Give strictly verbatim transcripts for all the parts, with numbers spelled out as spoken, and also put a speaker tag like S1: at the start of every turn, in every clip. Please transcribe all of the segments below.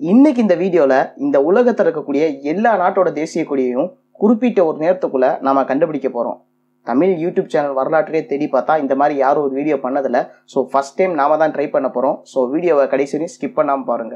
S1: இன்னைக்கு இந்த வீடியோல இந்த உலகத்துல இருக்கக்கூடிய எல்லா நாட்டோட தேசிய கொடியையும் குறிப்பிட்ட ஒரு நேரத்துக்குள்ள நாம கண்டுபிடிக்க போறோம். தமிழ் யூடியூப் சேனல் வரலாற்றிலே தேடி பார்த்தா இந்த மாதிரி யாரும் ஒரு வீடியோ பண்ணதில்ல. ஸோ ஃபர்ஸ்ட் டைம் நாம தான் ட்ரை பண்ண போறோம். ஸோ வீடியோவை கடைசி வரையும் ஸ்கிப் பண்ணாம பாருங்க.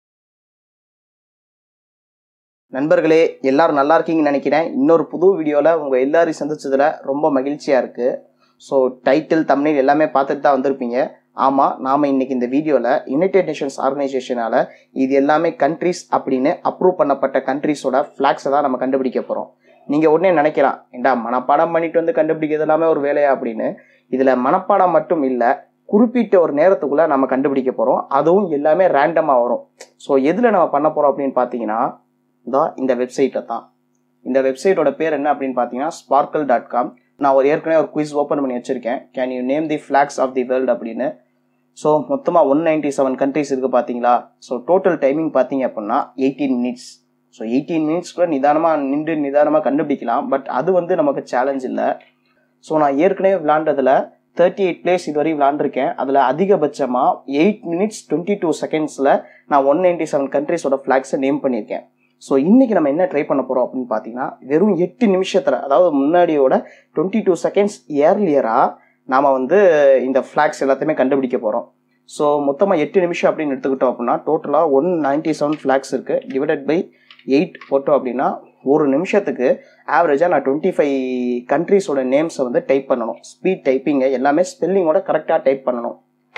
S1: நண்பர்களே, எல்லாரும் நல்லா இருக்கீங்கன்னு நினைக்கிறேன். இன்னொரு புது வீடியோவில் உங்கள் எல்லாரையும் சந்திச்சதுல ரொம்ப மகிழ்ச்சியாக இருக்குது. ஸோ டைட்டில் தம்ப்நெயில் எல்லாமே பார்த்துட்டு தான் வந்திருப்பீங்க. ஆமாம், நாம் இன்னைக்கு இந்த வீடியோவில் யுனைடெட் நேஷன்ஸ் ஆர்கனைசேஷனால் இது எல்லாமே கண்ட்ரிஸ் அப்படின்னு அப்ரூவ் பண்ணப்பட்ட கண்ட்ரிஸோட ஃப்ளாக்ஸை தான் நம்ம கண்டுபிடிக்க போகிறோம். நீங்கள் உடனே நினைக்கலாம், ஏண்டா மனப்பாடம் பண்ணிட்டு வந்து கண்டுபிடிக்கிறது எல்லாமே ஒரு வேலையா அப்படின்னு. இதில் மனப்பாடம் மட்டும் இல்லை, குறிப்பிட்ட ஒரு நேரத்துக்குள்ளே நம்ம கண்டுபிடிக்க போகிறோம். அதுவும் எல்லாமே ரேண்டமாக வரும். ஸோ எதில் நம்ம பண்ண போகிறோம் அப்படின்னு பார்த்தீங்கன்னா தான் இந்த வெப்சைட்டை தான். இந்த வெப்சைட்டோட பேர் என்ன அப்படின்னு பார்த்தீங்கன்னா ஸ்பார்க்கிள் டாட் காம். நான் ஒரு ஏற்கனவே ஒரு குவிஸ் ஓப்பன் பண்ணி வச்சுருக்கேன், can you name the flags of the world அப்படின்னு. ஸோ மொத்தமாக ஒன் நைன்டி செவன் கண்ட்ரிஸ் இருக்குது பார்த்தீங்களா. ஸோ டோட்டல் டைமிங் பார்த்தீங்க அப்படின்னா எயிட்டீன் மினிட்ஸ். ஸோ எயிட்டீன் மினிட்ஸ்க்குள்ள நிதானமாக நின்று நிதானமாக கண்டுபிடிக்கலாம். பட் அது வந்து நமக்கு சேலஞ்ச் இல்லை. ஸோ நான் ஏற்கனவே விளாண்டதில் தேர்ட்டி எயிட் பிளேஸ் இதுவரை விளாண்டுருக்கேன். அதில் அதிகபட்சமாக எயிட் மினிட்ஸ் டுவெண்ட்டி டூ செகண்ட்ஸில் நான் ஒன் நைன்டி செவன் கண்ட்ரிஸோட ஃப்ளாக்ஸை நேம் பண்ணியிருக்கேன். ஸோ இன்றைக்கி நம்ம என்ன ட்ரை பண்ண போகிறோம் அப்படின்னு பார்த்தீங்கன்னா, வெறும் எட்டு நிமிஷத்தில், அதாவது முன்னாடியோட டுவெண்ட்டி டூ செகண்ட்ஸ் ஏர்லியராக நாம் வந்து இந்த ஃப்ளாக்ஸ் எல்லாத்தையுமே கண்டுபிடிக்க போகிறோம். ஸோ மொத்தமாக எட்டு நிமிஷம் அப்படின்னு எடுத்துக்கிட்டோம் அப்படின்னா டோட்டலாக ஒன் நைன்டி செவன் ஃப்ளாக்ஸ் இருக்குது. டிவைடட் பை எயிட் போட்டோம் அப்படின்னா ஒரு நிமிஷத்துக்கு ஆவரேஜாக நான் டுவெண்ட்டி ஃபைவ் கண்ட்ரிஸோட நேம்ஸை வந்து டைப் பண்ணணும். ஸ்பீட் டைப்பிங்கை எல்லாமே ஸ்பெல்லிங்கோட கரெக்டாக டைப் பண்ணணும்.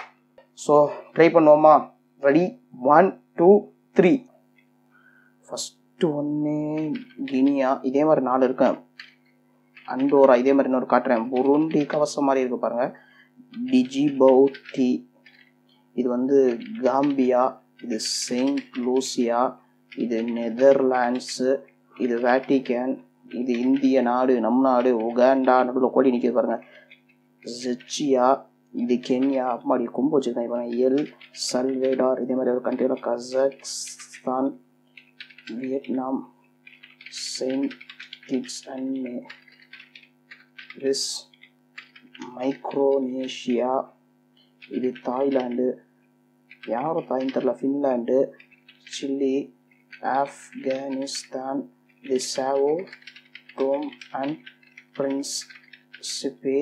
S1: ஸோ ட்ரை பண்ணுவோமா? Ready, one two three. First ஒன்று கினியா, இதே மாதிரி நாலு இருக்கேன். அண்டோரா, இதே மாதிரி இன்னொரு காட்டுறேன். புருண்டி கவசம் மாதிரி இருக்கு பாருங்க. டிஜிபவுட்டி, இது வந்து காம்பியா, இது செயின்ட் லூசியா, இது நெதர்லாண்ட்ஸு, இது வேட்டிகன், இது இந்திய நாடு, நம் நாடு, உகாண்டா, நடுவில் கோடி நிற்கிது பாருங்க. ஜெச்சியா, இது கென்யா, அம்மாடி கொம்பு வச்சுருக்காங்க பாருங்க. எல் சல்வேடார், இதே மாதிரி ஒரு கண்ட்ரியோட Kazakhstan, Vietnam, Saint Kitts and ரிஸ், மைக்ரோனேஷியா, இது தாய்லாந்து, யாரும் தாயின்னு தெரில, ஃபின்லாண்டு, சில்லி, ஆப்கானிஸ்தான், இது சாவோ டோம் அண்ட் பிரின்சிபே,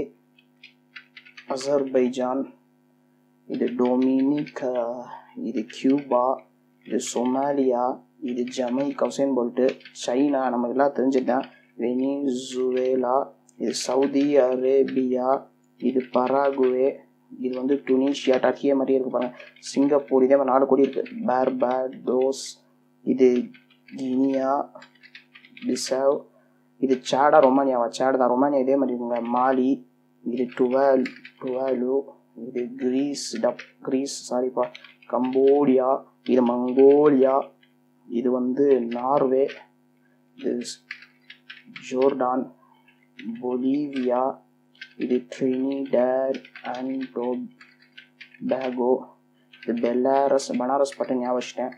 S1: அசர்பைஜான், இது டொமினிகா, இது கியூபா, இது சொமாலியா, இது ஜமைக்கா, உசேன் போல்ட்டு, சைனா நமக்கு எல்லாம் தெரிஞ்சுட்டேன், வெனிசுவேலா, இது சவுதி அரேபியா, இது பராகுவே, இது வந்து டுனிஷியா, டர்க்கியா மாதிரியே இருக்கு பாருங்க. சிங்கப்பூர், இதே மாதிரி நாலு கோடி இருக்கு. பார்பாடோஸ், இது கினியா பிசாவ், இது சாடா, ரொமானியாவா, சாடா தான், ரொமானியா இதே மாதிரி இருக்குங்க. மாலி, இது டுவால் டுவாலு, இது கிரீஸ் டப் கிரீஸ் சாரிப்பா, கம்போடியா, இது மங்கோலியா, இது வந்து நார்வே, இது ஜோர்டான், பொலிவியா, இது ட்ரினிடாட் அண்ட் டோபாகோ, இது பெலாரஸ், பனாரஸ் பட்டன் ஞாபகம் வச்சிட்டேன்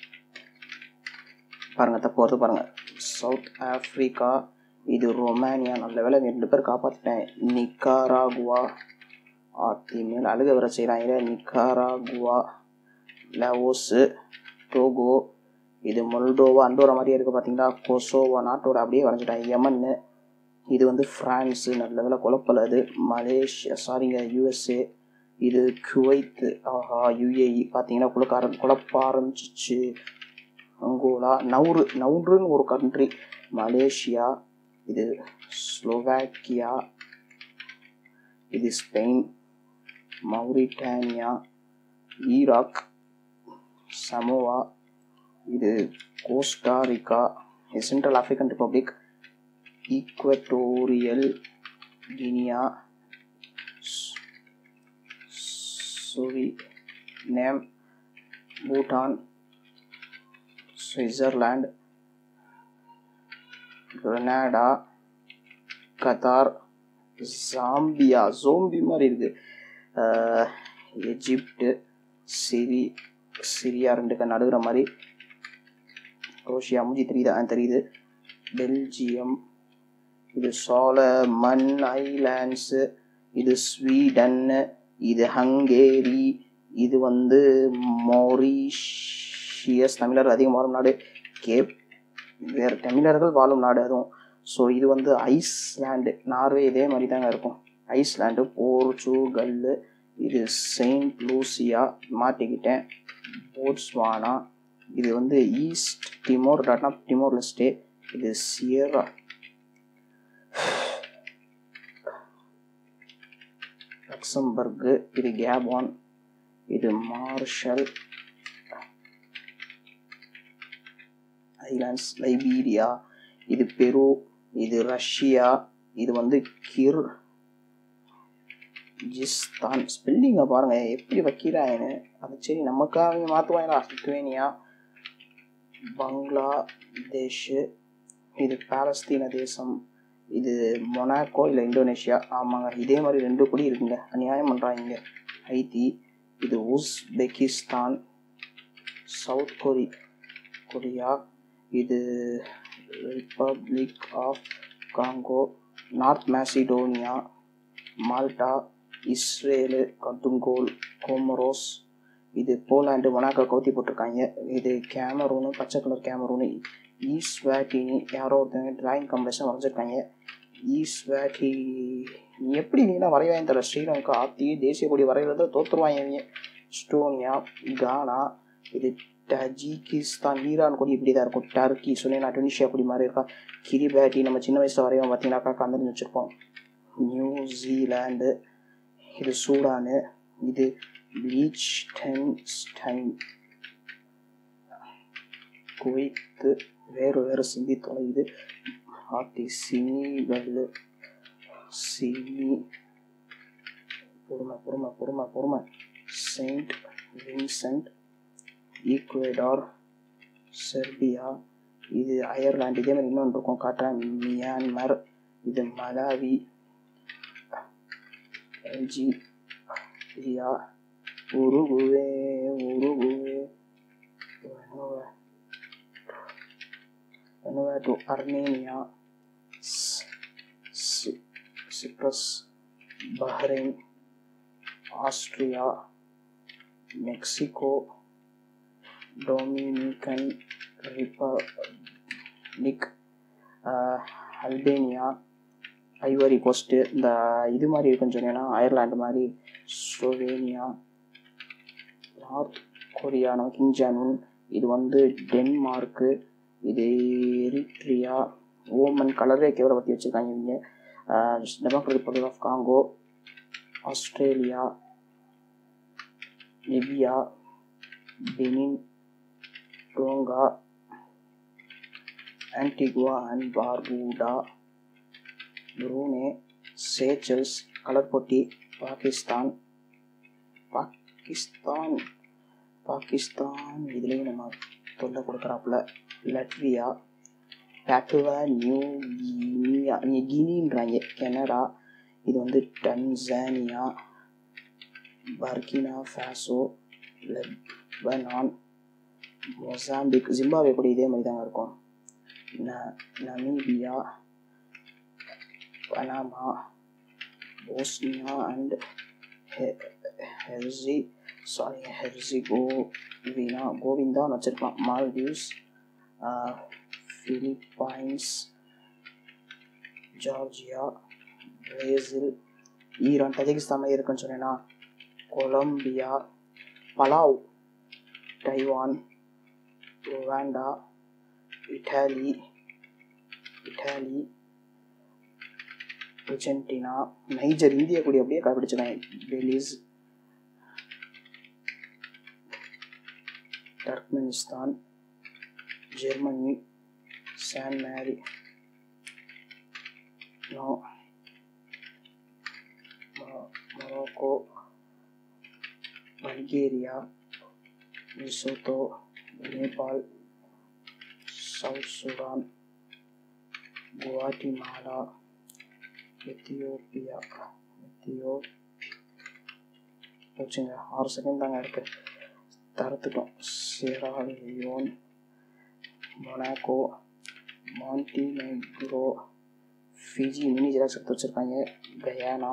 S1: பாருங்க, தப்பு வருது பாருங்க. சவுத் ஆஃப்ரிக்கா, இது ரொமானியா, நல்ல வேலை ரெண்டு பேர் காப்பாற்றிட்டேன். நிக்காராகுவா, ஆத்தி மேல் அழுக வர செய்கிறாங்க. நிக்காராகுவா, லாவோஸு, டோகோ, இது மொல்டோவா, அண்டோரா மாதிரியே இருக்குது பார்த்தீங்களா. கொசோவா, நாட்டோட அப்படியே வரைஞ்சிட்டாங்க. யமன்னு, இது வந்து ஃப்ரான்ஸு, நல்ல வேலை குழப்பல. அது மலேசியா, சாரிங்க யூஎஸ்ஏ, இது குவைத்து, ஆஹா யுஏஇ, பார்த்தீங்கன்னா குழக்க ஆரம் குழப்ப ஆரம்பிச்சிச்சு. அங்கோலா, நவுரு, நவுருன்னு ஒரு கண்ட்ரி, மலேசியா, இது ஸ்லோவாக்கியா, இது ஸ்பெயின், மௌரிட்டானியா, ஈராக், சமோவா, இது கோஸ்டாரிக்கா, இது Central African Republic, Equatorial Guinea, Suriname, Bhutan, Switzerland, Grenada, Qatar, Zambia, zombie மாதிரி இருக்கு, எஜிப்டு, சிரி சிரியா ரெண்டு கண் நடுகிற மாதிரி, ரோஷியா மூஞ்சி தெரியுதா தெரியுது, பெல்ஜியம், இது சோலமன் ஐலாண்ட்ஸு, இது ஸ்வீடன், இது ஹங்கேரி, இது வந்து மொரிஷ் மொரீஷியஸ் தமிழர் அதிகம் வாழும் நாடு. கேப் வேறு தமிழர்கள் வாழும் நாடு அதுவும். ஸோ இது வந்து ஐஸ்லாண்டு, நார்வே இதே மாதிரி தாங்க இருக்கும். ஐஸ்லாண்டு, போர்ச்சுகல், இது செயின்ட் லூசியா மாட்டிக்கிட்டேன். போட்ஸ்வானா, இது வந்து ஈஸ்ட் டிமோர் டாட்னா டிமோர் லெஸ்டே, இது சியரா லக்சம்பர்கு, இது கேபான், இது மார்ஷல் ஐலாண்ட்ஸ், லைபீரியா, இது பெரு, இது ரஷ்யா, இது வந்து கிர்கிஸ்தான். ஸ்பெல்லிங்கை பாருங்க எப்படி வைக்கிறாங்கன்னு. அது சரி நமக்காக மாற்றுவாங்களா. லித்துவேனியா, பங்களாதேஷ், இது பாலஸ்தீன தேசம், இது மொனாக்கோ இல்லை இந்தோனேஷியா. ஆமாங்க, இதே மாதிரி ரெண்டு குடி இருக்குங்க, அநியாயம் பண்ணுறாங்க. ஹைத்தி, இது உஸ்பெகிஸ்தான், சவுத் கொரி கொரியா, இது Republic of Congo, North Macedonia, Malta, Israel, கட்டுங்கோல், கோமரோஸ், இது போலாண்டு, மொனாக்கோ கவுத்தி போட்டிருக்காங்க. இது கேமரூனு, பச்சை கலர் கேமரூனு, ஈஸ்வாட்டினி, யாரோ ஒருத்தவங்க டிராயிங் காம்படிஷன் வரைஞ்சிருக்காங்க. ஈஸ்வாட்டி எப்படி நீனா வரைவாங்க தர. ஸ்ரீலங்கா ஆத்தி தேசிய கொடி வரைகிறத தோற்றுருவாங்க. எஸ்டோனியா, கானா, இது டஜிகிஸ்தான், ஈரான் கொடி இப்படி தான் இருக்கும். டர்க்கி, சுனேனா, டுனிஷியா கொடி மாதிரி இருக்கா. கிரிபாட்டி நம்ம சின்ன வயசில் வரைவோம் பார்த்தீங்கன்னாக்கா கந்தரிஞ்சு வச்சுருப்போம். நியூசிலாண்டு, இது சூடானு, இது லீச்டென்ஸ்டைன், குவைத்து, வேறு வேறு சிந்தி தொலைது. ஆத்தி சினிவல், சினி பொறுமை பொறுமை பொறுமை பொறுமை செயின்ட் வின்சென்ட், ஈக்குவேடார், செர்பியா, இது அயர்லாந்து. இதே மாதிரி இன்னொன்று இருக்கும் காட்டுறேன். மியான்மர், இது மலாவி, அல்ஜீரியா, உருகுவே உருகுவே டு Armenia, Cyprus, Bahrain, Austria, Mexico, Dominican Republic, Albania, Ivory Coast, இந்த இது மாதிரி இருக்குன்னு சொன்னீங்கன்னா அயர்லாண்டு மாதிரி, ஸ்லோவேனியா, நார்த் கொரியா, நம்ம கிங்ஜானூன், இது வந்து டென்மார்க்கு, இது எரிட்ரியா, ஓமன், கலரே கேவரை பற்றி வச்சுருக்காங்க இவங்க. Democratic Republic of Congo, Australia, Libya, Benin, Tonga, Antigua and Barbuda, Brunei, Seychelles, கலர்பொட்டி, பாகிஸ்தான் பாகிஸ்தான் பாகிஸ்தான் இதுலேயும் நம்ம தொல்லை கொடுக்குறாப்புல. லட்வியா, பாப்புவா நியூ கினியா, கினின்றாங்க, கனடா, இது வந்து Tanzania, Burkina Faso, Lebanon, Mozambique, Zimbabwe கூட இதே மாதிரி தாங்க இருக்கும். நமீபியா, பனாமா, போஸ்னியா அண்ட் ஹெர்சி சாரி ஹெர்சிகோவினா, கோவிந்தான்னு வச்சுருக்கலாம். Maldives, Philippines, Georgia, Brazil, Iran, Tajikistan மாதிரி இருக்குன்னு சொன்னேன்னா, Colombia, Palau, Taiwan, Rwanda, Italy Italy Argentina, Niger, India கூடி அப்படியே கண்டுபிடிச்சிருக்காங்க. Belize, Turkmenistan, Germany, San Marino, Morocco, Bulgaria, Lesotho, Nepal, South Sudan, Guatemala, Ethiopia எத்தியோ வச்சுங்க. ஆறு செகண்ட் தாங்க இருக்கு, தரத்துக்கும். Sierra Leone, Monaco, Montenegro, Fiji, mini xerox எடுத்து வச்சுருக்காங்க. Guyana,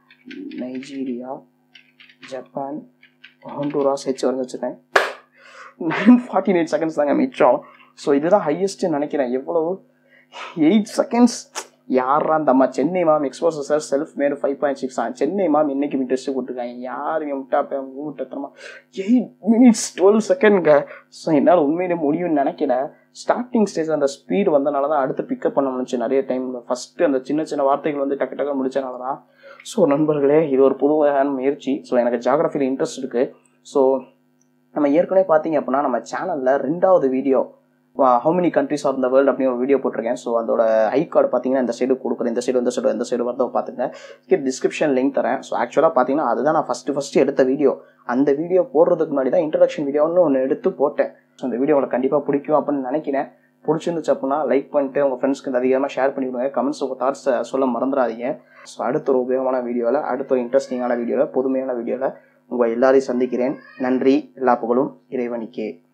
S1: Nigeria, Japan, Honduras H வரைஞ்சி வச்சுருக்காங்க. நைன் ஃபார்ட்டி எயிட் செகண்ட்ஸ் தாங்க மிச்சம். ஸோ இதுதான் ஹையஸ்ட்னு நினைக்கிறேன். எவ்வளோ எயிட் செகண்ட்ஸ். யாரா அந்த அம்மா Chennai ma'am exposure sir self made five point six Chennai ma'am இன்னைக்கு டெஸ்ட் கொடுத்துருக்காங்க. யாருங்க முட்டாப்ப மூட்டத்தனமா எயிட் மினிட்ஸ் டுவெல் செகண்ட்ங்க. ஸோ என்னால் உண்மையிலே முடியும்னு நினைக்கல. ஸ்டார்டிங் ஸ்டேஜ் அந்த ஸ்பீடு வந்தனால தான் அடுத்து பிக்கப் பண்ண முடிஞ்சு நிறைய டைமில். ஃபஸ்ட்டு அந்த சின்ன சின்ன வார்த்தைகள் வந்து டக்கு டக்கு முடிச்சனால தான். ஸோ நண்பர்களே, இது ஒரு புதுவான முயற்சி. ஸோ எனக்கு ஜாகிரஃபியில் இன்ட்ரெஸ்ட் இருக்குது. ஸோ நம்ம ஏற்கனவே பார்த்தீங்க அப்படின்னா நம்ம சேனலில் ரெண்டாவது video how many countries are இந்த வேர்ல்டு அப்படின்னு ஒரு வீடியோ போட்டிருக்கேன். ஸோ அதோட ஐ கார்டு பார்த்தீங்கன்னா இந்த சைடு கொடுக்குறேன். இந்த சைடு இந்த சைடு இந்த சைடு வரதை பார்த்துங்க. டிஸ்கிரிப்ஷன் லிங்க் தரேன். ஸோ ஆக்சுவலாக பார்த்தீங்கன்னா அதுதான் நான் ஃபஸ்ட்டு ஃபஸ்ட்டு எடுத்த வீடியோ. அந்த வீடியோ போடுறதுக்கு முன்னாடி தான் இன்ட்ரடக்ஷன் வீடியோன்னு ஒன்று எடுத்து போட்டேன். ஸோ அந்த வீடியோ உங்களுக்கு கண்டிப்பாக பிடிக்கும் அப்படின்னு நினைக்கிறேன். பிடிச்சிருந்துச்சு அப்படின்னா லைக் பண்ணிட்டு உங்கள் ஃப்ரெண்ட்ஸ்க்கு அதிகமாக ஷேர் பண்ணி விடுங்க. கமெண்ட்ஸ் உங்கள் தாட்ஸை சொல்ல மறந்துடாதீங்க. ஸோ அடுத்த ஒரு உபயோகமான வீடியோவில், அடுத்த ஒரு இன்ட்ரெஸ்டிங்கான வீடியோவில், புதுமையான வீடியோவில் உங்கள் எல்லாரையும் சந்திக்கிறேன். நன்றி. எல்லா புகழும் இறைவனுக்கே.